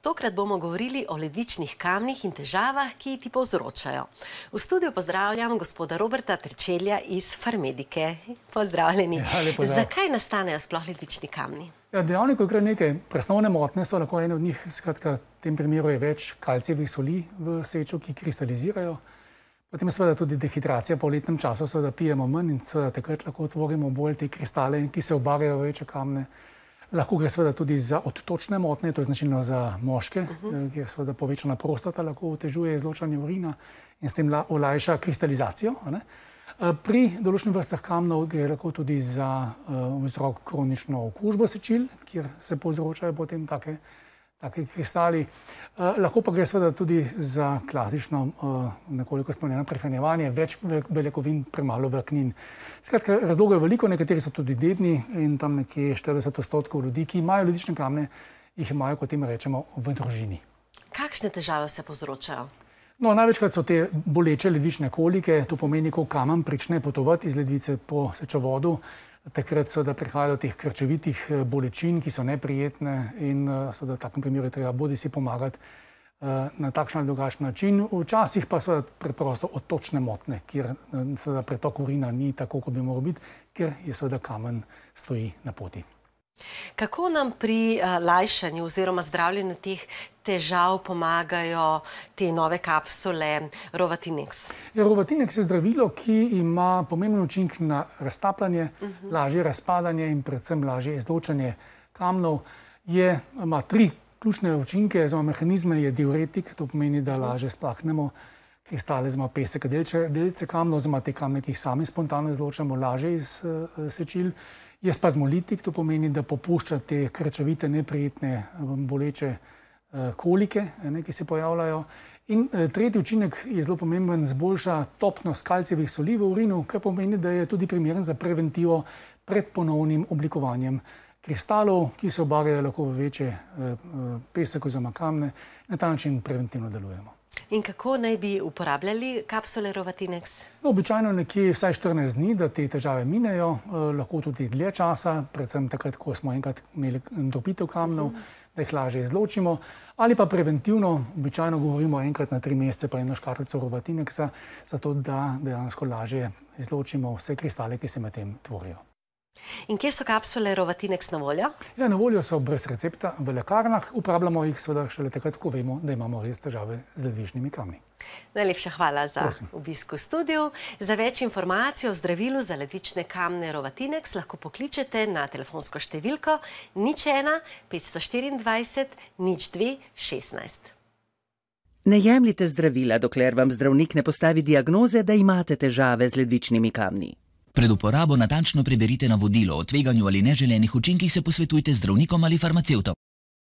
Tokrat bomo govorili o ledvičnih kamnih in težavah, ki ti povzročajo. V studiu pozdravljam gospoda Roberta Terčelja iz Farmedike. Pozdravljeni. Zakaj nastanejo sploh ledvični kamni? Dejavnikov je kar nekaj. Presnovne motnje so lahko ene od njih, skratka, v tem primeru je več kalcijevih soli v seču, ki kristalizirajo. Potem je seveda tudi dehidracija, po letnem času seveda pijemo manj in seveda takrat lahko tvorimo bolj te kristale, ki se obarvajo v večje kamne. Lahko gre seveda tudi za odtočne motnje, to je značilno za moške, kjer seveda povečana prostata lahko otežuje izločanje urina in s tem olajša kristalizacijo. Pri določenih vrstah kamnov gre lahko tudi za vzrok kronično okužbo sečil, kjer se povzročajo potem take kristali. Lahko pa gre seveda tudi za klasično nekoliko spremenjeno prehranjevanje, več beljakovin, premalo vlaknin. Skratka, razlogov je veliko, nekateri so tudi dedni in tam nekje 40% ljudi, ki imajo ledvične kamne, jih imajo, kot jim rečemo, v družini. Kakšne težave se povzročajo? No, največkrat so te boleče ledvične kolike, to pomeni, ko kamen prične potovati iz ledvice po sečovodu. Takrat seveda prihaja do teh krčevitih bolečin, ki so neprijetne in seveda v takem primeru je treba bodisi pomagati na takšen ali drugačen način. Včasih pa seveda preprosto odtočne motnje, kjer seveda pretok urina ni tako, kot bi moral biti, ker je seveda kamen stoji na poti. Kako nam pri lajšanju oziroma zdravljenju teh težav pomagajo te nove kapsule Rovatinex? Rovatinex je zdravilo, ki ima pomemben učinek na raztapljanje, lažje razpadanje in predvsem lažje izločanje kamnov. Ima tri ključne učinke, oziroma mehanizme, je diuretik, to pomeni, da lažje splahnemo kristale, oziroma pesek, delce kamnov, oziroma te kamne, ki jih sami spontano izločamo, lažje iz sečil. Je spazmolitik, to pomeni, da popušča te krčevite, neprijetne, boleče kolike, ki se pojavljajo. In tretji učinek je zelo pomemben, zboljša topnost kalcijevih soli v urinu, kar pomeni, da je tudi primeren za preventivo pred ponovnim oblikovanjem kristalov, ki se obarvajo lahko v večje pesek oziroma kamne. Na ta način preventivno delujemo. In kako naj bi uporabljali kapsule Rovatinex? Običajno nekje vsaj 14 dni, da te težave minejo, lahko tudi dlje časa, predvsem takrat, ko smo enkrat imeli entropitev kamnov, da jih lažje izločimo, ali pa preventivno, običajno govorimo enkrat na 3 mesece pa eno škatlico Rovatinexa, zato da dejansko lažje izločimo vse kristale, ki se med tem tvorijo. In kje so kapsule Rovatinex na voljo? Na voljo so brez recepta v lekarnah, uporabljamo jih seveda šele takrat, ko vemo, da imamo res težave z ledvičnimi kamni. Najlepša hvala za obisk v studiu. Za več informacij o zdravilu za ledvične kamne Rovatinex lahko pokličete na telefonsko številko 01 524 02 16. Ne jemljite zdravila, dokler vam zdravnik ne postavi diagnoze, da imate težave z ledvičnimi kamni. Pred uporabo natančno preberite navodilo. O tveganju ali neželenih učinkih se posvetujte z zdravnikom ali farmacevtom.